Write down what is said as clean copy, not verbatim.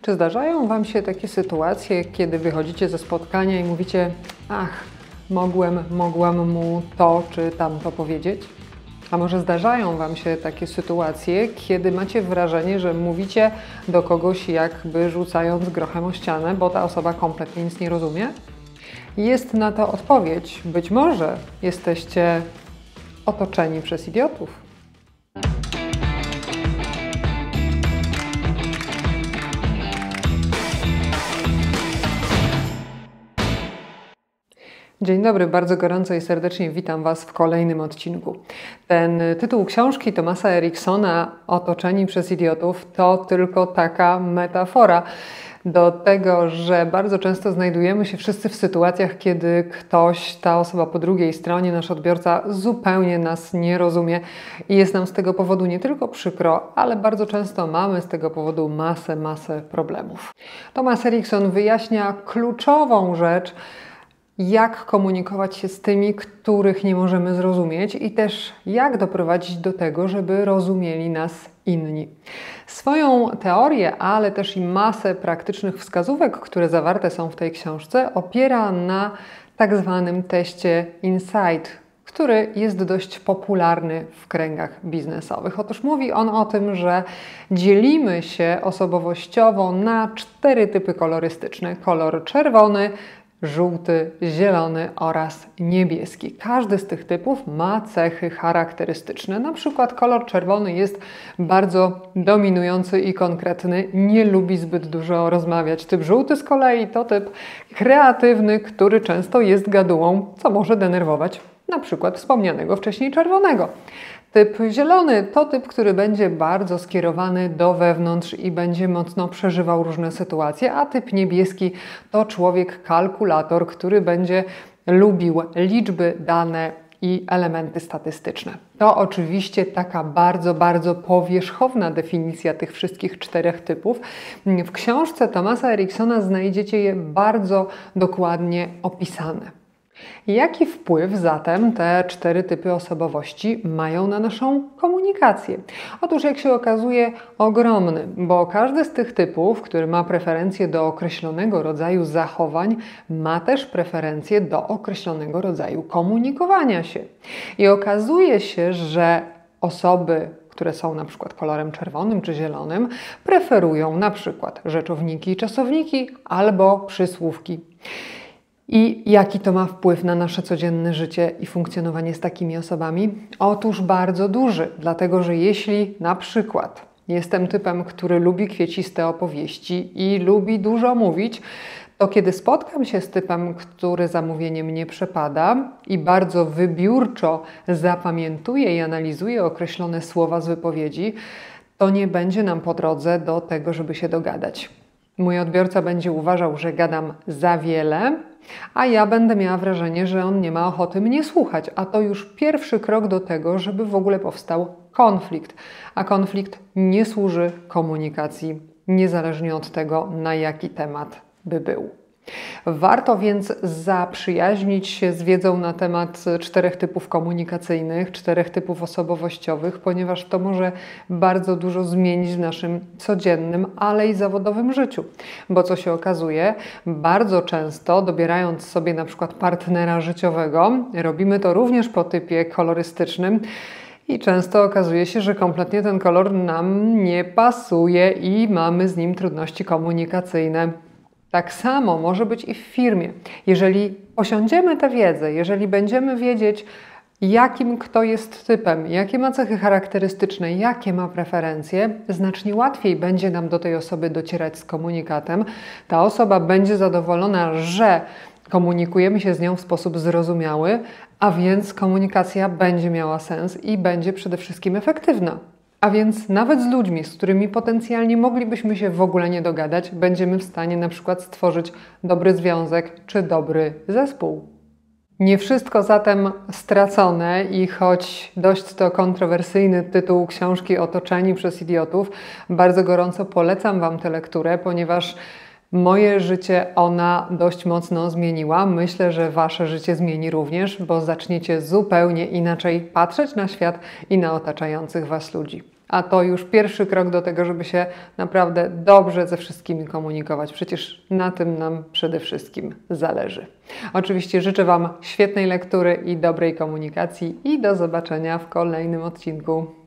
Czy zdarzają Wam się takie sytuacje, kiedy wychodzicie ze spotkania i mówicie: ach, mogłam mu to czy tamto powiedzieć? A może zdarzają Wam się takie sytuacje, kiedy macie wrażenie, że mówicie do kogoś jakby rzucając grochem o ścianę, bo ta osoba kompletnie nic nie rozumie? Jest na to odpowiedź. Być może jesteście otoczeni przez idiotów. Dzień dobry, bardzo gorąco i serdecznie witam Was w kolejnym odcinku. Ten tytuł książki Thomasa Eriksona Otoczeni przez idiotów to tylko taka metafora do tego, że bardzo często znajdujemy się wszyscy w sytuacjach, kiedy ktoś, ta osoba po drugiej stronie, nasz odbiorca, zupełnie nas nie rozumie i jest nam z tego powodu nie tylko przykro, ale bardzo często mamy z tego powodu masę problemów. Thomas Erikson wyjaśnia kluczową rzecz, jak komunikować się z tymi, których nie możemy zrozumieć i też jak doprowadzić do tego, żeby rozumieli nas inni. Swoją teorię, ale też i masę praktycznych wskazówek, które zawarte są w tej książce, opiera na tak zwanym teście INSIGHT, który jest dość popularny w kręgach biznesowych. Otóż mówi on o tym, że dzielimy się osobowościowo na 4 typy kolorystyczne. Kolor czerwony, żółty, zielony oraz niebieski. Każdy z tych typów ma cechy charakterystyczne. Na przykład kolor czerwony jest bardzo dominujący i konkretny, nie lubi zbyt dużo rozmawiać. Typ żółty z kolei to typ kreatywny, który często jest gadułą, co może denerwować na przykład wspomnianego wcześniej czerwonego. Typ zielony to typ, który będzie bardzo skierowany do wewnątrz i będzie mocno przeżywał różne sytuacje, a typ niebieski to człowiek kalkulator, który będzie lubił liczby, dane i elementy statystyczne. To oczywiście taka bardzo powierzchowna definicja tych wszystkich 4 typów. W książce Thomasa Eriksona znajdziecie je bardzo dokładnie opisane. Jaki wpływ zatem te 4 typy osobowości mają na naszą komunikację? Otóż, jak się okazuje, ogromny, bo każdy z tych typów, który ma preferencje do określonego rodzaju zachowań, ma też preferencje do określonego rodzaju komunikowania się. I okazuje się, że osoby, które są na przykład kolorem czerwonym czy zielonym, preferują na przykład rzeczowniki i czasowniki albo przysłówki. I jaki to ma wpływ na nasze codzienne życie i funkcjonowanie z takimi osobami? Otóż bardzo duży, dlatego że jeśli na przykład jestem typem, który lubi kwieciste opowieści i lubi dużo mówić, to kiedy spotkam się z typem, który za mówieniem nie przepada i bardzo wybiórczo zapamiętuje i analizuje określone słowa z wypowiedzi, to nie będzie nam po drodze do tego, żeby się dogadać. Mój odbiorca będzie uważał, że gadam za wiele, a ja będę miała wrażenie, że on nie ma ochoty mnie słuchać, a to już pierwszy krok do tego, żeby w ogóle powstał konflikt. A konflikt nie służy komunikacji, niezależnie od tego, na jaki temat by był. Warto więc zaprzyjaźnić się z wiedzą na temat 4 typów komunikacyjnych, 4 typów osobowościowych, ponieważ to może bardzo dużo zmienić w naszym codziennym, ale i zawodowym życiu. Bo co się okazuje, bardzo często dobierając sobie na przykład partnera życiowego, robimy to również po typie kolorystycznym, i często okazuje się, że kompletnie ten kolor nam nie pasuje i mamy z nim trudności komunikacyjne. Tak samo może być i w firmie. Jeżeli posiądziemy tę wiedzę, jeżeli będziemy wiedzieć, jakim kto jest typem, jakie ma cechy charakterystyczne, jakie ma preferencje, znacznie łatwiej będzie nam do tej osoby docierać z komunikatem. Ta osoba będzie zadowolona, że komunikujemy się z nią w sposób zrozumiały, a więc komunikacja będzie miała sens i będzie przede wszystkim efektywna. A więc nawet z ludźmi, z którymi potencjalnie moglibyśmy się w ogóle nie dogadać, będziemy w stanie na przykład stworzyć dobry związek czy dobry zespół. Nie wszystko zatem stracone i choć dość to kontrowersyjny tytuł książki Otoczeni przez idiotów, bardzo gorąco polecam Wam tę lekturę, ponieważ moje życie ona dość mocno zmieniła. Myślę, że Wasze życie zmieni również, bo zaczniecie zupełnie inaczej patrzeć na świat i na otaczających Was ludzi. a to już pierwszy krok do tego, żeby się naprawdę dobrze ze wszystkimi komunikować. Przecież na tym nam przede wszystkim zależy. Oczywiście życzę Wam świetnej lektury i dobrej komunikacji i do zobaczenia w kolejnym odcinku.